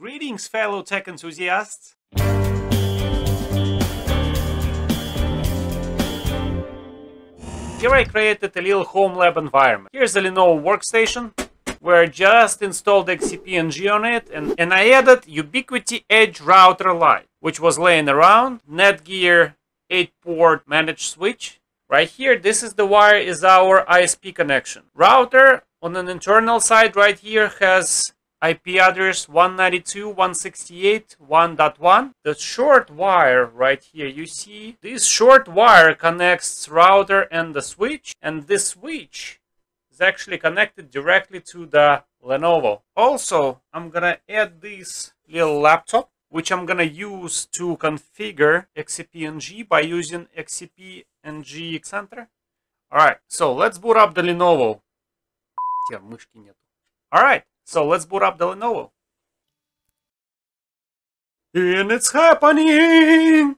Greetings, fellow tech enthusiasts! Here I created a little HomeLab environment. Here's a Lenovo workstation, where I just installed XCP-NG on it, and I added Ubiquiti Edge Router Lite, which was laying around, Netgear 8-port managed switch. Right here, this is the wire, is our ISP connection. Router on an internal side right here has IP address 192.168.1.1. The short wire right here, you see, this short wire connects router and the switch, and this switch is actually connected directly to the Lenovo. Also, I'm gonna add this little laptop, which I'm gonna use to configure XCP-NG by using XCP-NG Center. Alright, so let's boot up the Lenovo. Alright, so let's boot up the Lenovo. And it's happening!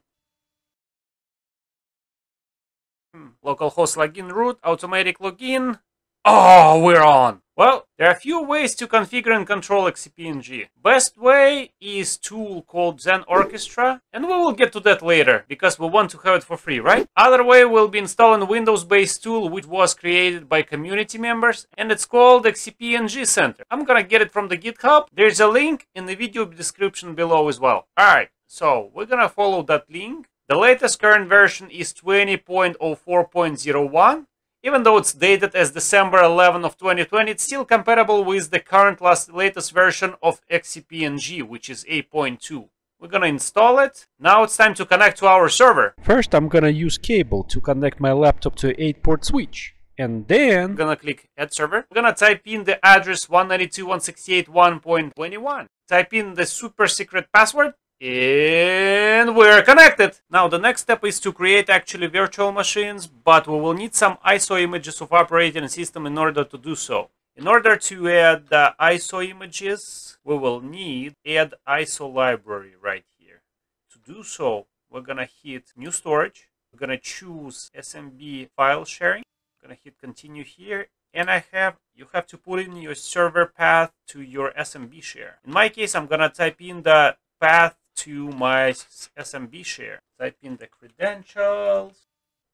Localhost login root, automatic login. Oh, we're on! Well, there are a few ways to configure and control XCP-NG. Best way is tool called Zen Orchestra, and we will get to that later, because we want to have it for free, right? Other way will be installing a Windows-based tool which was created by community members, and it's called XCP-NG Center. I'm gonna get it from the GitHub. There's a link in the video description below as well. Alright, so we're gonna follow that link. The latest current version is 20.04.01. Even though it's dated as December 11 of 2020, it's still compatible with the current latest version of XCP-NG, which is 8.2. We're gonna install it. Now it's time to connect to our server. First, I'm gonna use cable to connect my laptop to an 8-port switch. And then I'm gonna click Add Server. We're gonna type in the address 192.168.1.21. Type in the super secret password. And we're connected. Now the next step is to create actually virtual machines, but we will need some ISO images of operating system in order to do so. In order to add the ISO images, we will need Add ISO Library right here. To do so, we're gonna hit New Storage. We're gonna choose SMB File Sharing. We're gonna hit Continue here, and you have to put in your server path to your SMB share. In my case, I'm gonna type in the path to my SMB share. Type in the credentials.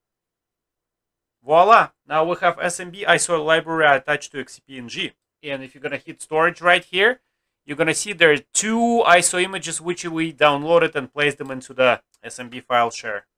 Voila! Now we have SMB ISO library attached to XCP-NG. And if you're gonna hit storage right here, you're gonna see there are two ISO images which we downloaded and placed them into the SMB file share.